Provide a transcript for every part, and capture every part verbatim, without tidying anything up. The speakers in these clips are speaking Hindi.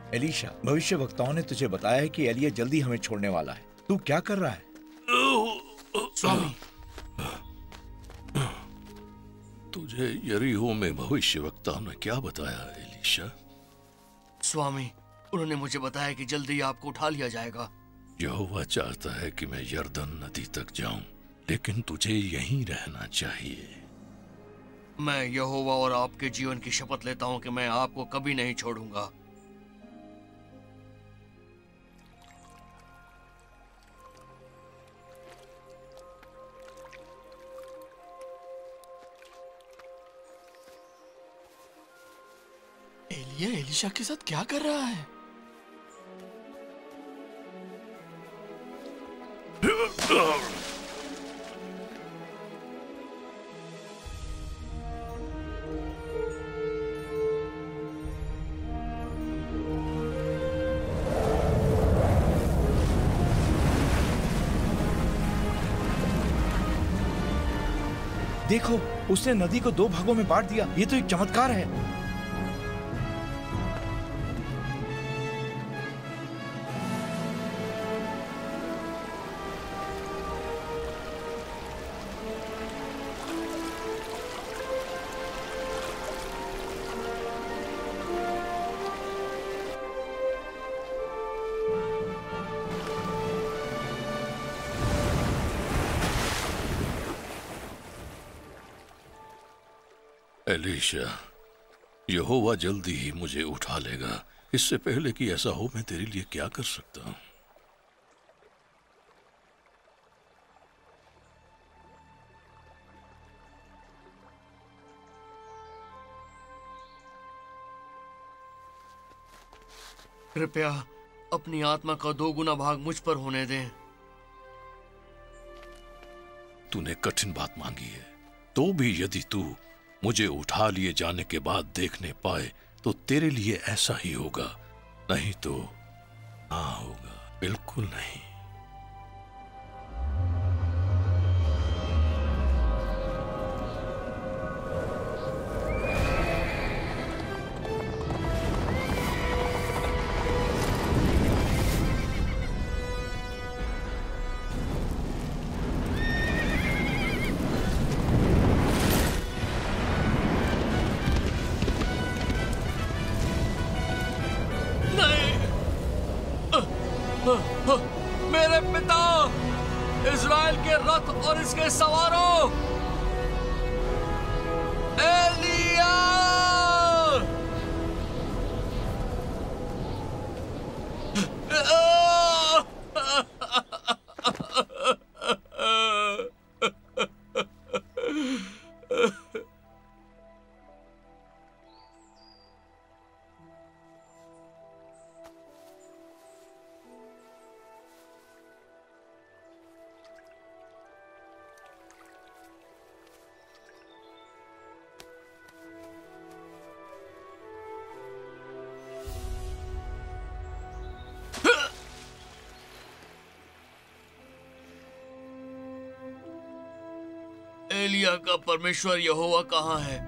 एलिशा, भविष्यवक्ताओं ने तुझे बताया है कि एलिया जल्दी हमें छोड़ने वाला है। तू क्या कर रहा है? स्वामी, तुझे यरीहो में भविष्यवक्ताओं ने क्या बताया एलिशा? स्वामी, उन्होंने मुझे बताया कि जल्दी आपको उठा लिया जाएगा। यहोवा चाहता है कि मैं यरदन नदी तक जाऊं, लेकिन तुझे यहीं रहना चाहिए। मैं यहोवा और आपके जीवन की शपथ लेता हूं कि मैं आपको कभी नहीं छोड़ूंगा। एलिया एलिशा के साथ क्या कर रहा है? देखो, उसने नदी को दो भागों में बांट दिया। ये तो एक चमत्कार है। एलिशा, यहोवा जल्दी ही मुझे उठा लेगा। इससे पहले कि ऐसा हो, मैं तेरे लिए क्या कर सकता हूं? कृपया अपनी आत्मा का दो गुना भाग मुझ पर होने दें। तूने कठिन बात मांगी है, तो भी यदि तू मुझे उठा लिए जाने के बाद देखने पाए तो तेरे लिए ऐसा ही होगा, नहीं तो ना होगा, बिल्कुल नहीं। मेरे पिता, इज़राइल के रथ और इसके सवारों, एलिया! एलिया का परमेश्वर यहोवा कहाँ है?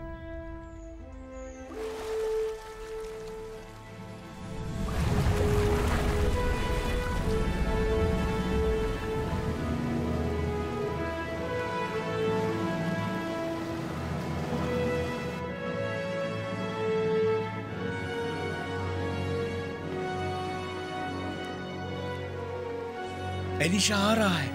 एलिशा आ रहा है।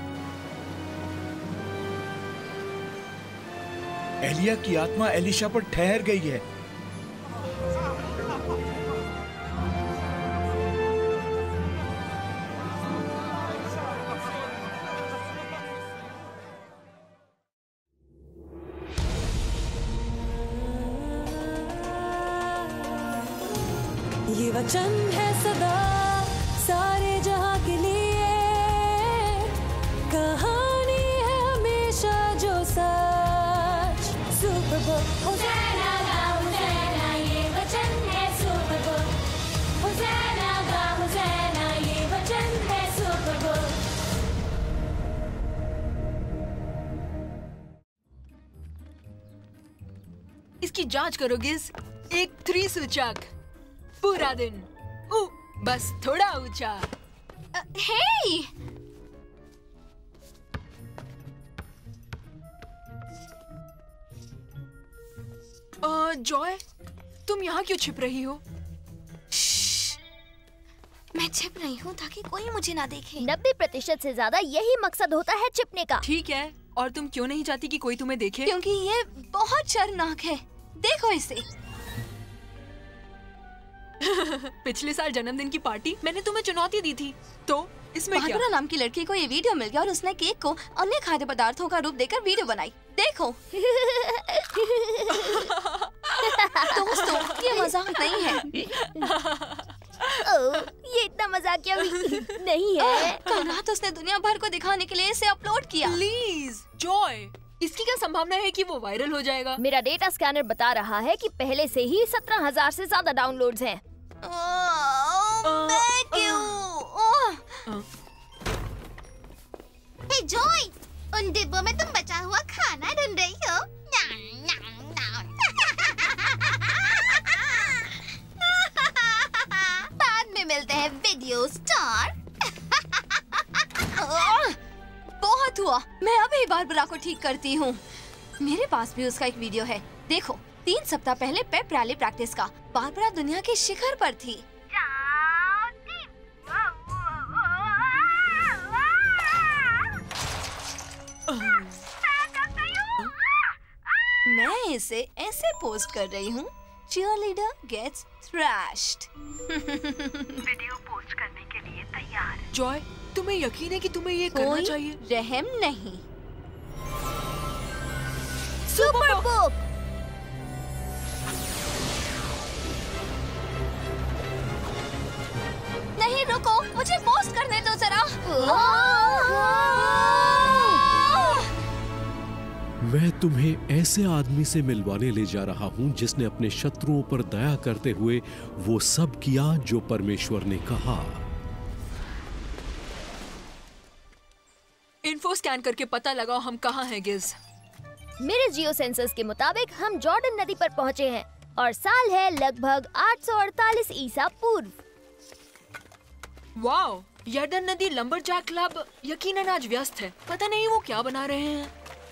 एलिया की आत्मा एलिशा पर ठहर गई है। ये वचन है सदा सारे जहां के लिए, कहानी है हमेशा जो सच। सुपर बुक होज़ैना गा होज़ैना, ये वचन है सुपर बुक। होज़ैना गा होज़ैना, ये वचन है सुपर बुक। इसकी जांच करो गिज। एक थ्री सूचक पूरा दिन ओ, बस थोड़ा ऊंचा। हे जॉय, तुम यहाँ क्यों छिप रही हो? मैं छिप रही हूँ ताकि कोई मुझे ना देखे। नब्बे प्रतिशत से ज्यादा यही मकसद होता है छिपने का। ठीक है, और तुम क्यों नहीं चाहती कि कोई तुम्हें देखे? क्योंकि ये बहुत शर्मनाक है। देखो इसे। पिछले साल जन्मदिन की पार्टी मैंने तुम्हें चुनौती दी थी, तो इसमें क्या? बारबरा नाम की लड़की को ये वीडियो मिल गया और उसने केक को अन्य खाद्य पदार्थों का रूप देकर वीडियो बनाई। देखो। दोस्तों, ये मजाक नहीं है। ओ, ये इतना मजाकिया भी नहीं है। कल रात उसने दुनिया भर को दिखाने के लिए इसे अपलोड किया। प्लीज जॉय, इसकी क्या संभावना है कि वो वायरल हो जाएगा? मेरा डेटा स्कैनर बता रहा है कि पहले से ही सत्रह हजार से ज्यादा डाउनलोड्स हैं। मैं क्यों? हे जॉय, उन डिब्बों में तुम बचा हुआ खाना ढूंढ रही हो? बाद में मिलते हैं वीडियो स्टार। बहुत हुआ, मैं अभी बारबरा को ठीक करती हूँ। मेरे पास भी उसका एक वीडियो है। देखो, तीन सप्ताह पहले पेप रैली प्रैक्टिस का। बारबरा दुनिया के शिखर पर थी। मैं इसे ऐसे पोस्ट कर रही हूँ। Cheerleader gets thrashed। Video post करने के लिए तैयार। जॉय, तुम्हें यकीन है कि तुम्हें ये करना चाहिए? रहम नहीं। Super book. नहीं रुको, मुझे पोस्ट करने दो जरा। मैं तुम्हें ऐसे आदमी से मिलवाने ले जा रहा हूं जिसने अपने शत्रुओं पर दया करते हुए वो सब किया जो परमेश्वर ने कहा। इन्फो स्कैन करके पता लगाओ हम कहाँ हैं गिज। मेरे जियो सेंसर्स के मुताबिक हम जॉर्डन नदी पर पहुँचे हैं और साल है लगभग आठ सौ अड़तालीस ईसा पूर्व। वाओ, यर्दन नदी लंबरजैक क्लब यकीनन आज व्यस्त है। पता नहीं वो क्या बना रहे हैं।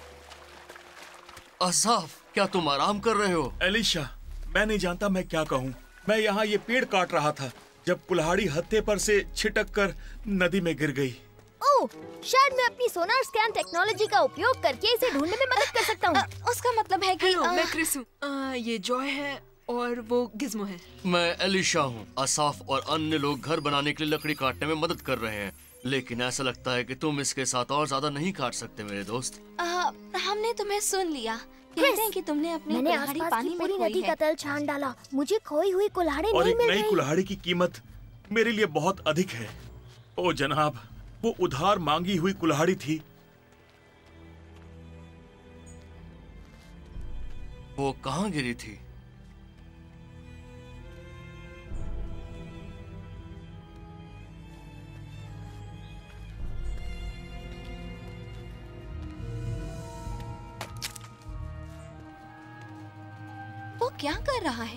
असाफ, क्या तुम आराम कर रहे हो? एलिशा, मैं नहीं जानता मैं क्या कहूँ। मैं यहाँ ये पेड़ काट रहा था जब कुल्हाड़ी हत्थे पर से छिटक कर नदी में गिर गई। ओह, शायद मैं अपनी सोनार स्कैन टेक्नोलॉजी का उपयोग करके इसे ढूंढने में मदद कर सकता हूँ। उसका मतलब है कि हेलो, आ... मैं क्रिस हूँ। ये जॉय है और वो गिज़्मो है। मैं एलिशा हूँ। असाफ और अन्य लोग घर बनाने के लिए लकड़ी काटने में मदद कर रहे हैं, लेकिन ऐसा लगता है कि तुम इसके साथ और ज्यादा नहीं काट सकते मेरे दोस्त। आ, हमने तुम्हें सुन लिया। कहते हैं कि तुमने अपनी मैंने कुल्हाड़ी आसपास पानी की में पूरी खोई नदी है। का तल छान डाला। मुझे खोई हुई कुल्हाड़ी और नहीं एक मिल नई रही। कुल्हाड़ी की कीमत मेरे लिए बहुत अधिक है। ओ जनाब, वो उधार मांगी हुई कुल्हाड़ी थी। वो कहाँ गिरी थी? वो क्या कर रहा है?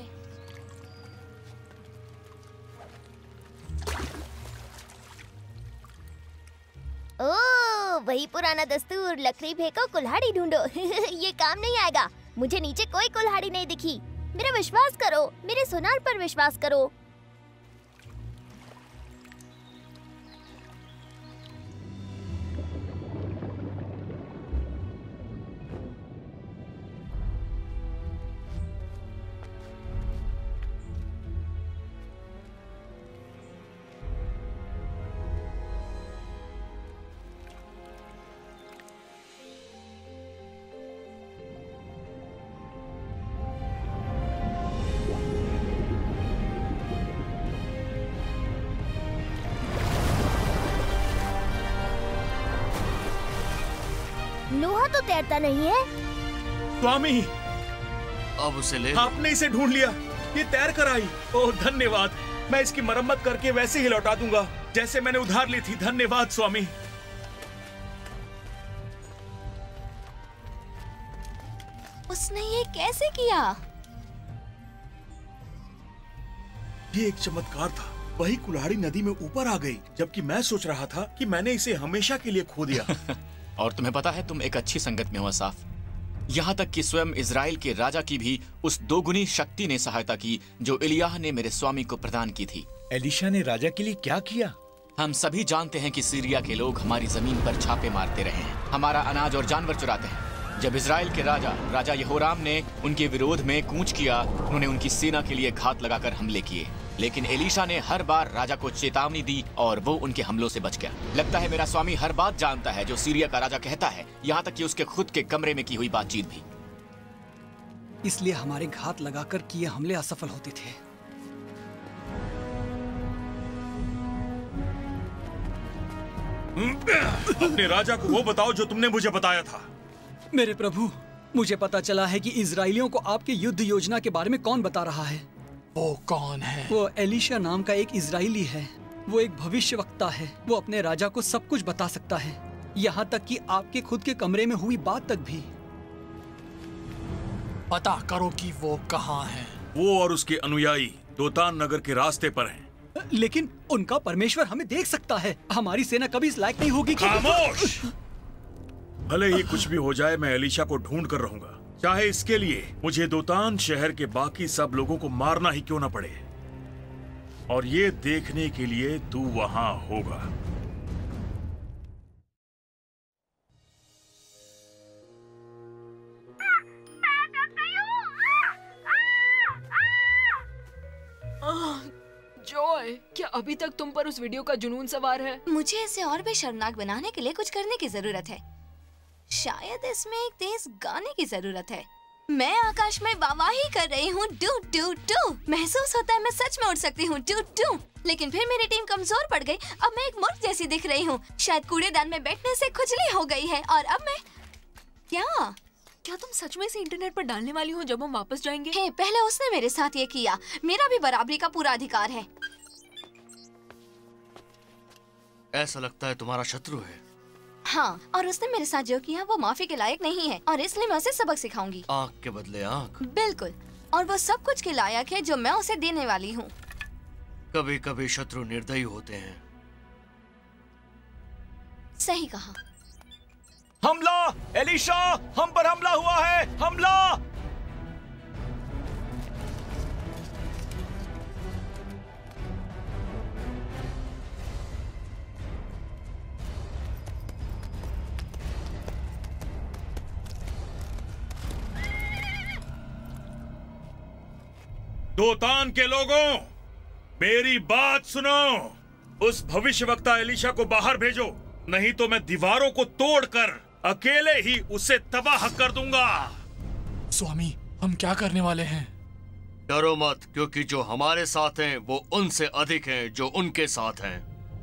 ओह, वही पुराना दस्तूर, लकड़ी फेंको कुल्हाड़ी ढूंढो। ये काम नहीं आएगा। मुझे नीचे कोई कुल्हाड़ी नहीं दिखी। मेरा विश्वास करो, मेरे सोनार पर विश्वास करो। लोहा तो तैरता नहीं है। स्वामी, अब उसे ले लो। आपने इसे ढूंढ लिया। ये तैर कर आई। ओह धन्यवाद। मैं इसकी मरम्मत करके वैसे ही लौटा दूंगा जैसे मैंने उधार ली थी। धन्यवाद स्वामी। उसने ये कैसे किया? ये एक चमत्कार था। वही कुल्हाड़ी नदी में ऊपर आ गई, जबकि मैं सोच रहा था कि मैंने इसे हमेशा के लिए खो दिया। और तुम्हें पता है तुम एक अच्छी संगत में हो असाफ। यहाँ तक कि स्वयं इजराइल के राजा की भी उस दोगुनी शक्ति ने सहायता की जो इलियाह ने मेरे स्वामी को प्रदान की थी। एलिशा ने राजा के लिए क्या किया? हम सभी जानते हैं कि सीरिया के लोग हमारी जमीन पर छापे मारते रहे हैं, हमारा अनाज और जानवर चुराते हैं। जब इजराइल के राजा राजा यहोराम ने उनके विरोध में कूच किया, उन्होंने उनकी सेना के लिए घात लगाकर हमले किए, लेकिन एलीशा ने हर बार राजा को चेतावनी दी और वो उनके हमलों से बच गया। लगता है मेरा स्वामी हर बात जानता है जो सीरिया का राजा कहता है, यहाँ तक कि उसके खुद के कमरे में की हुई बातचीत भी। इसलिए हमारे घात लगाकर किए हमले असफल होते थे। अपने राजा को वो बताओ जो तुमने मुझे बताया था। मेरे प्रभु, मुझे पता चला है कि इजराइलियों को आपके युद्ध योजना के बारे में कौन बता रहा है। वो कौन है? वो एलीशा नाम का एक इजराइली है। वो एक भविष्यवक्ता है। वो अपने राजा को सब कुछ बता सकता है, यहाँ तक कि आपके खुद के कमरे में हुई बात तक भी। पता करो कि वो कहाँ है। वो और उसके अनुयायी दोतान नगर के रास्ते पर हैं। लेकिन उनका परमेश्वर हमें देख सकता है। हमारी सेना कभी इस लायक नहीं होगी कि... खामोश! भले ही कुछ भी हो जाए, मैं एलीशा को ढूंढ कर रहूंगा, चाहे इसके लिए मुझे दोतान शहर के बाकी सब लोगों को मारना ही क्यों न पड़े। और ये देखने के लिए तू वहां होगा। जॉय, क्या अभी तक तुम पर उस वीडियो का जुनून सवार है? मुझे इसे और भी शर्मनाक बनाने के लिए कुछ करने की जरूरत है। शायद इसमें एक तेज गाने की जरूरत है। मैं आकाश में वाहवाही कर रही हूँ, डू डू डू। महसूस होता है मैं सच में उड़ सकती हूँ, डू डू। लेकिन फिर मेरी टीम कमजोर पड़ गई। अब मैं एक मूर्ख जैसी दिख रही हूँ। शायद कूड़ेदान में बैठने से खुजली हो गई है। और अब मैं क्या क्या तुम सच में इसे इंटरनेट पर डालने वाली हो जब हम वापस जाएंगे? हे, पहले उसने मेरे साथ ये किया। मेरा भी बराबरी का पूरा अधिकार है। ऐसा लगता है तुम्हारा शत्रु है। हाँ, और उसने मेरे साथ जो किया वो माफी के लायक नहीं है, और इसलिए मैं उसे सबक सिखाऊंगी। आँख के बदले आँख। बिल्कुल, और वो सब कुछ के लायक है जो मैं उसे देने वाली हूँ। कभी कभी शत्रु निर्दयी होते हैं। सही कहा। हमला! एलीशा, हम पर हमला हुआ है! हमला! दोतान के लोगों, मेरी बात सुनो। उस भविष्यवक्ता एलीशा को बाहर भेजो, नहीं तो मैं दीवारों को तोड़कर अकेले ही उसे तबाह कर दूंगा। स्वामी, हम क्या करने वाले हैं? डरो मत, क्योंकि जो हमारे साथ हैं वो उनसे अधिक हैं जो उनके साथ हैं।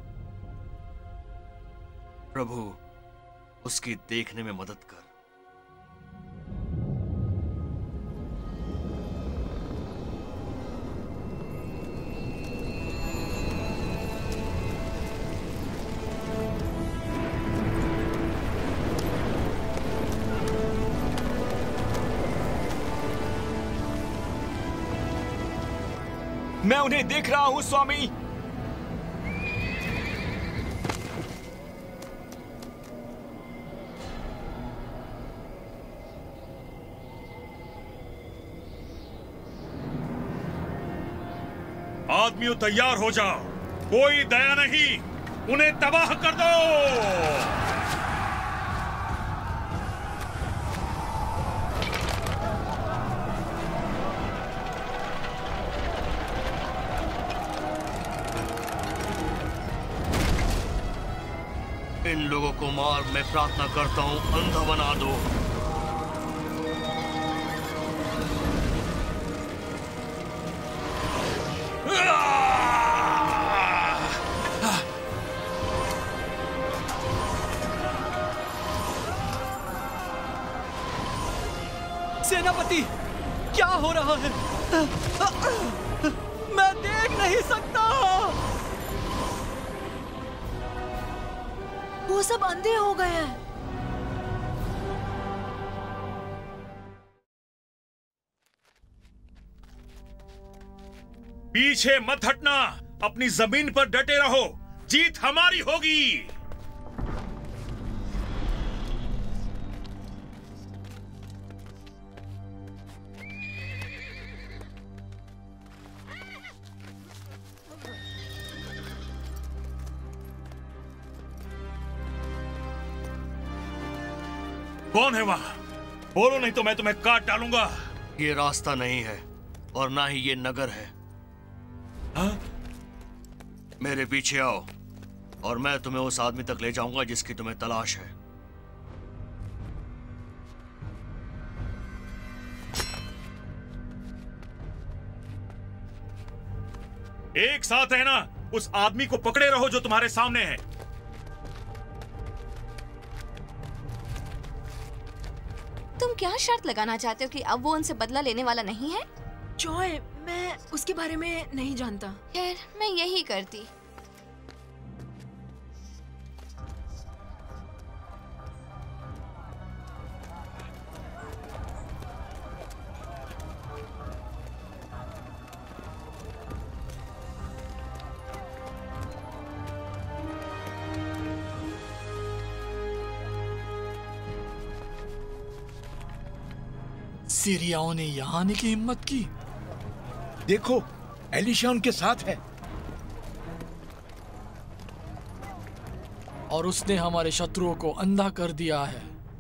प्रभु, उसकी देखने में मदद कर। मैं उन्हें देख रहा हूँ स्वामी। आदमियों, तैयार हो जाओ। कोई दया नहीं, उन्हें तबाह कर दो। इन लोगों को मार, मैं प्रार्थना करता हूँ, अंधा बना दो। सेनापति, क्या हो रहा है? मैं देख नहीं सकता। वो सब अंधे हो गए हैं। पीछे मत हटना, अपनी जमीन पर डटे रहो, जीत हमारी होगी। कौन है वहां? बोलो नहीं तो मैं तुम्हें काट डालूंगा। ये रास्ता नहीं है और ना ही ये नगर है। हा? मेरे पीछे आओ और मैं तुम्हें उस आदमी तक ले जाऊंगा जिसकी तुम्हें तलाश है। एक साथ है ना, उस आदमी को पकड़े रहो जो तुम्हारे सामने है। तुम क्या शर्त लगाना चाहते हो कि अब वो उनसे बदला लेने वाला नहीं है? जॉय, मैं उसके बारे में नहीं जानता। खैर, मैं यही करती। सीरियाओं ने यहाँ आने की हिम्मत की। देखो, एलिशा उनके साथ है और उसने हमारे शत्रुओं को अंधा कर दिया है।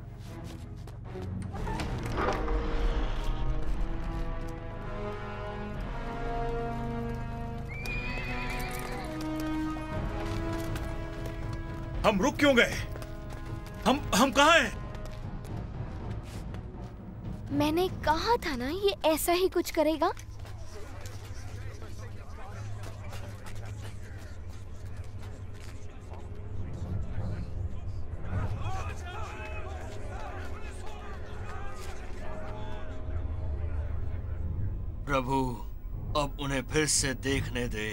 हम रुक क्यों गए? हम हम कहाँ हैं? मैंने कहा था ना, ये ऐसा ही कुछ करेगा। प्रभु, अब उन्हें फिर से देखने दे।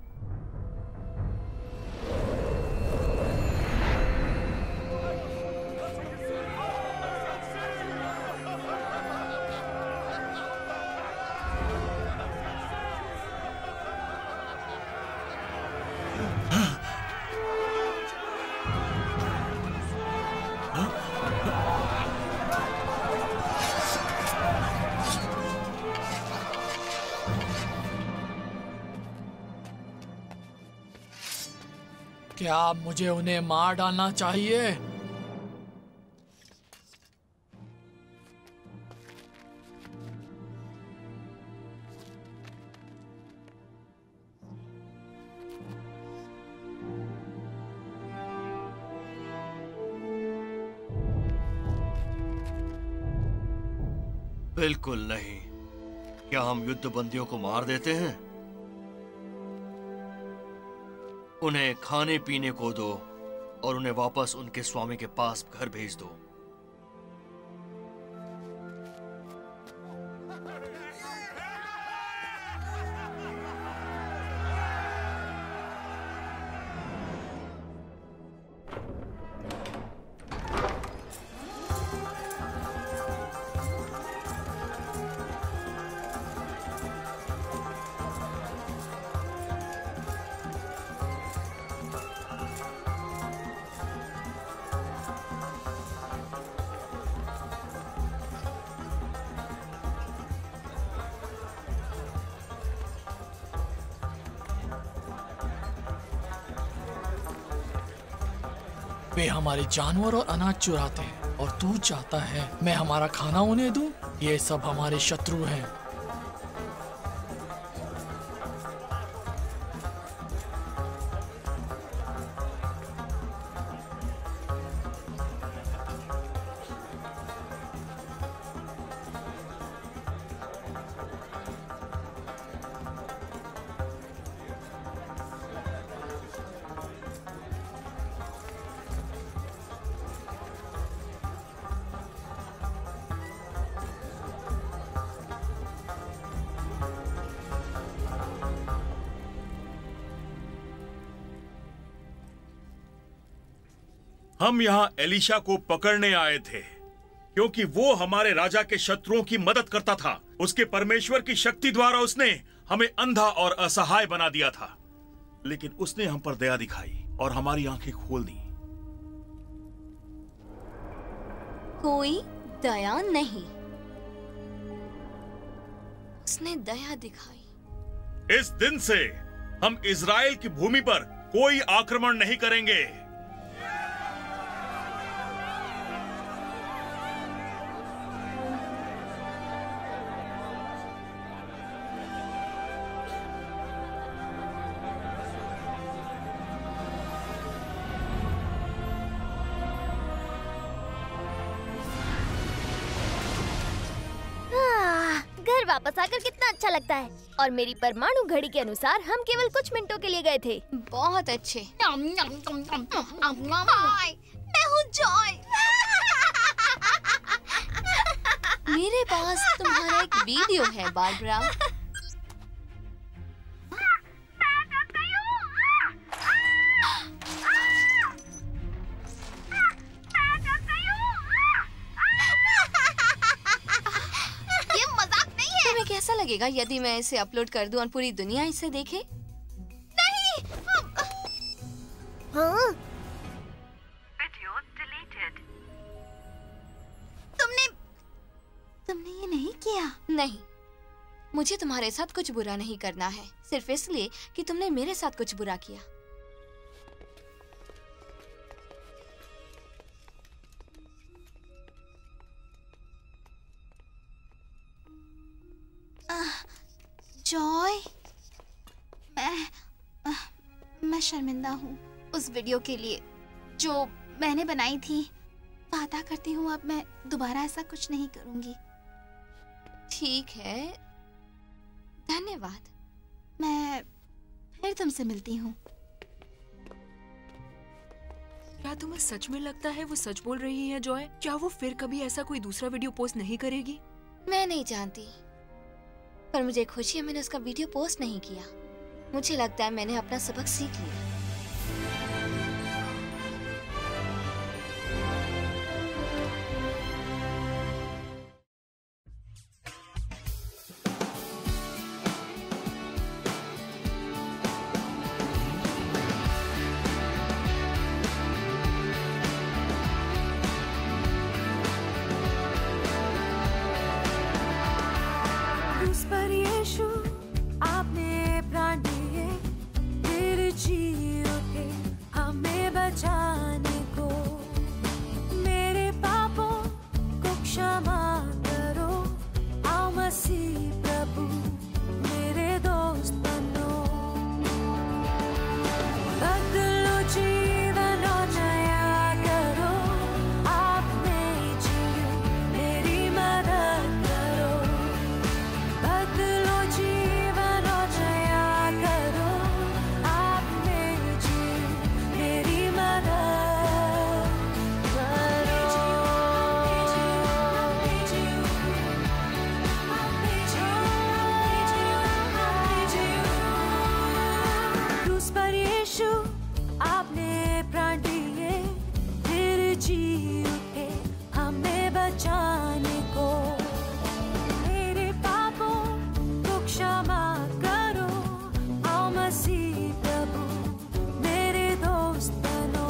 क्या मुझे उन्हें मार डालना चाहिए? बिल्कुल नहीं। क्या हम युद्ध बंदियों को मार देते हैं? उन्हें खाने पीने को दो और उन्हें वापस उनके स्वामी के पास घर भेज दो। वे हमारे जानवर और अनाज चुराते हैं और तू चाहता है मैं हमारा खाना उन्हें दूं? ये सब हमारे शत्रु हैं। हम यहाँ एलिशा को पकड़ने आए थे क्योंकि वो हमारे राजा के शत्रुओं की मदद करता था। उसके परमेश्वर की शक्ति द्वारा उसने हमें अंधा और असहाय बना दिया था। लेकिन उसने हम पर दया दिखाई और हमारी आंखें खोल दी। कोई दया नहीं, उसने दया दिखाई। इस दिन से हम इज़राइल की भूमि पर कोई आक्रमण नहीं करेंगे। घर वापस आकर कितना अच्छा लगता है। और मेरी परमाणु घड़ी के अनुसार हम केवल कुछ मिनटों के लिए गए थे। बहुत अच्छे। हाय, मैं हूँ जॉय। मेरे पास तुम्हारा एक वीडियो है बारबरा। कैसा लगेगा यदि मैं इसे अपलोड कर दूं और पूरी दुनिया इसे देखे? नहीं! हाँ? Video deleted. तुमने तुमने ये नहीं किया? नहीं, मुझे तुम्हारे साथ कुछ बुरा नहीं करना है, सिर्फ इसलिए कि तुमने मेरे साथ कुछ बुरा किया। जॉय, मैं मैं शर्मिंदा हूँ उस वीडियो के लिए जो मैंने बनाई थी। वादा करती हूँ अब मैं दोबारा ऐसा कुछ नहीं करूँगी। ठीक है, धन्यवाद। मैं फिर तुमसे मिलती हूँ। क्या तुम्हें सच में लगता है वो सच बोल रही है जॉय? क्या वो फिर कभी ऐसा कोई दूसरा वीडियो पोस्ट नहीं करेगी? मैं नहीं जानती, पर मुझे खुशी है मैंने उसका वीडियो पोस्ट नहीं किया। मुझे लगता है मैंने अपना सबक सीख लिया। उस पर यीशु आपने प्राण दिए, फिर जी उठे हमें बचाने को। मेरे पापों को क्षमा करो, आओ मसीह प्रभु मेरे दोस्त बनो। बदलो जीवन और नया करो, आपने जियो मेरी मदद करो। बदलो जीवन और नया करो, आपने जियो मेरी मदद करो। क्रूस पर यीशु आपने प्राण दिए, फिर जी उठे हमें बचाने को। मेरे पापों को क्षमा करो, आओ मसीह प्रभु मेरे दोस्त बनो।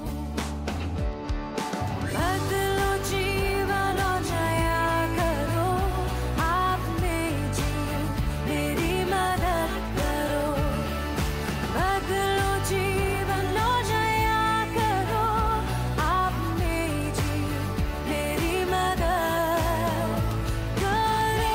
बदलो जीवन और नया करो, आपने जियो मेरी मदद करो। बदलो जीवन और नया करो, आपने जियो मेरी मदद करो।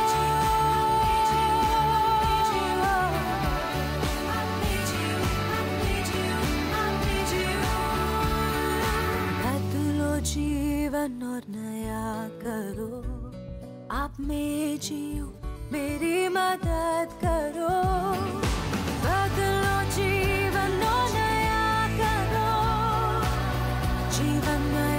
बदलो जीवन और नया करो, आप में जियो मेरी मदद करो। बदलो जीवन और नया करो, जीवन नया